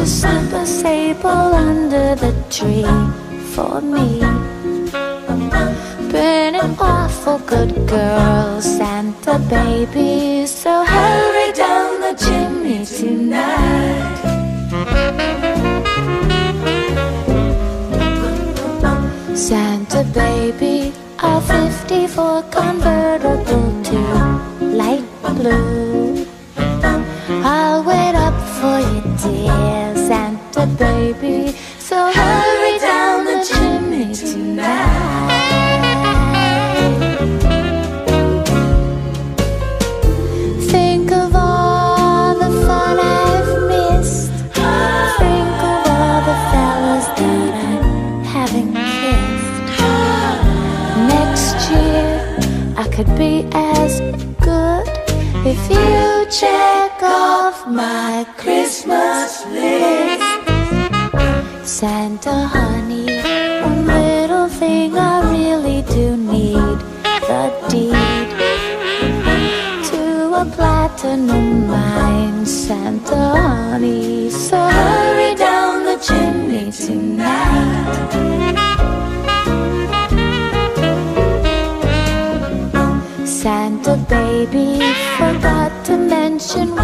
super sable under the tree for me. Been an awful good girl, Santa baby, so hurry down the chimney tonight. Santa baby, a 54 convertible to light blue. I'll wait up for you, dear Santa baby, so hurry down the chimney tonight. Think of all the fun I've missed. Think of all the fellas that I haven't kissed. Next year I could be as good if you check off my Christmas list. Santa honey, one little thing I really do need, the deed to a platinum mine, Santa honey, so hurry down the chimney tonight. Santa baby, forgot to mention